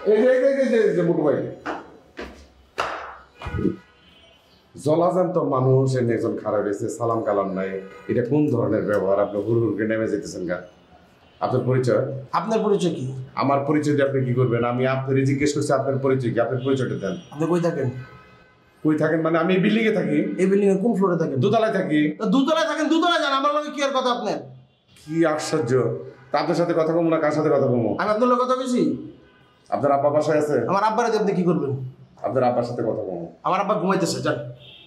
এই যে মোটু ভাই জলাজান্ত মানুষ একজন খারাপ হয়েছে, সালাম কালাম নাই, এটা কোন ধরনের ব্যবহার? আপনি হুড়কে নেমে যেতেছেন গা। আপনার পরিচয়? আপনার পরিচয় কি? আমার পরিচয় দিয়ে আপনি কি করবেন? আমি আপনার জিজ্ঞেস করছি আপনার পরিচয় কি, আপনার পরিচয়টা দেন। আপনি কই থাকেন? কই থাকেন মানে? আমি এই বিল্ডিং এ থাকি। এই বিল্ডিং এর কোন ফ্লোরে থাকেন? দোতলায় থাকি। দোতলায় থাকেন, দোতলায় যান, আমার লগে কি আর কথা আপনার? কি আশ্চর্য! তা আপনার সাথে কথা কমো না কার সাথে কথা কমো? আমি আপনার লগে কথা বলছি। আপনার আব্বা বাসায় আছে? আমার আব্বার দিয়ে আপনি কি করবেন? আপনার আব্বার সাথে কথা কমো। আমার আব্বা ঘুমাইতেছে, যান।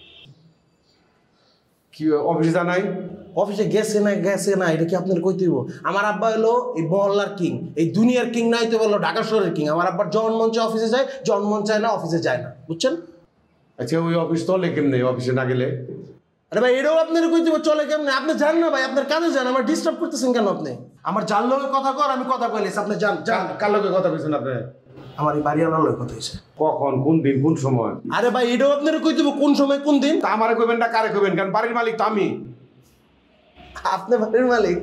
কি অফিসে জানাই? অফিসে গেছে না এটা কি আপনার কইতে হইব? আমার আব্বা হলো এই মহল্লার কিং, এই দুনিয়ার কিং নাই তো বললো ঢাকা শহরের কিং। আমার আব্বার যখন মন চায় অফিসে যায়, যখন মন চায় না অফিসে যায় না, বুঝছেন? আচ্ছা ওই অফিস তো কেমনে অফিসে না গেলে? আরে ভাই এটাও আপনার কইতে হইব চলে কেমনে? আপনি যান না ভাই, আপনার কাজে যান, আমার ডিস্টার্ব করতেছেন কেন আপনি? আমার যার লগে কথা কর, আমি কথা কইলেছি, আপনি যান যান। কার লগে কথা বলছেন আপনি? আমার এই বাড়িওয়ালার লগে কথা হয়েছে। কখন, কোন দিন, কোন সময়? আরে ভাই এটাও আপনার কইতে হইব কোন সময় কোন দিন? তা আমারে কইবেন না কারে কইবেন? কারণ বাড়ির মালিক তো আমি। আপনি বাড়ির মালিক?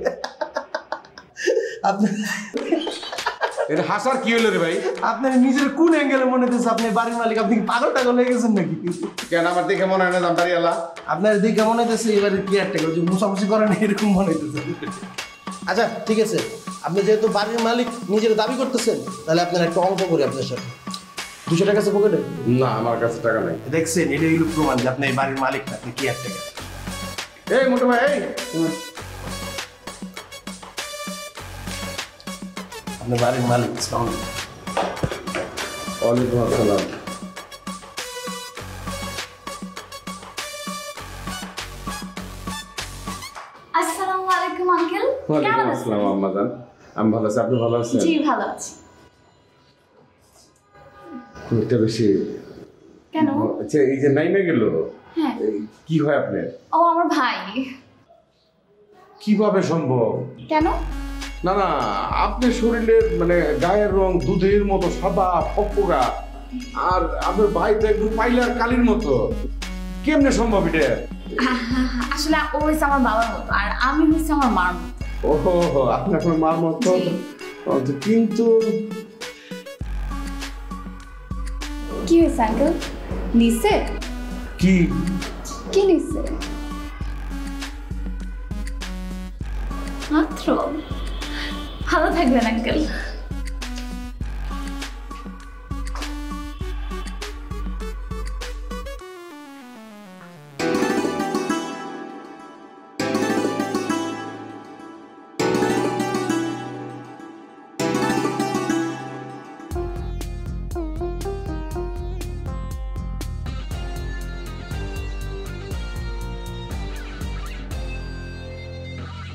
আপনি এটা হাসার কি হলো রে ভাই? আপনার নিজের কোন অ্যাঙ্গেলে মনে হচ্ছে আপনি বাড়ির মালিক? আপনি কি পাগল টাগল হয়ে গেছেন নাকি? কেন আমার দেখে মনে হয় না দাম বাড়িওয়ালা? আপনার দিকে মনে হচ্ছে এবারে কি একটা যে মুসামুসি করেন এরকম মনে হইতেছে। আচ্ছা ঠিক আছে, আপনি যেহেতু বাড়ির মালিক নিজের দাবি করতেছেন, তাহলে আপনার একটা অঙ্ক করি আপনার সাথে। 200 টাকা আছে পকেটে? না আমার কাছে টাকা নাই। দেখছেন, এটা হইল প্রমাণ যে আপনি এই বাড়ির মালিক না, আপনি কি একটা। এই মোটু ভাই, এই আপনি বাড়ির মালিক। ওয়ালাইকুম আসসালাম। আসসালামু আলাইকুম আঙ্কেল। ওয়ালাইকুম আসসালাম আম্মা জান। আমি ভালো আছি, আপনি ভালো আছেন? জি ভালো আছি। খুবটা বেশি কেন? আচ্ছা এই যে নাইমে গেল, হ্যাঁ কি হয় আপনার? ও আমার ভাই। কিভাবে সম্ভব? কেন? না না, আপনার শরীরের মানে গায়ের রং দুধের মতো সাদা ফকফকা, আর আপনার ভাই তো একদম পাইলার কালির মতো, কেমনে সম্ভব এটা? আসলে ও হচ্ছে আমার বাবার মতো আর আমি হচ্ছে আমার মার মতো। ওহো, আপনি আপনার মার মতো। কিন্তু কি হয়েছে আঙ্কেল? নিছে? কি কি নিছে? মাত্র? ভালো থাকবেন আঙ্কেল।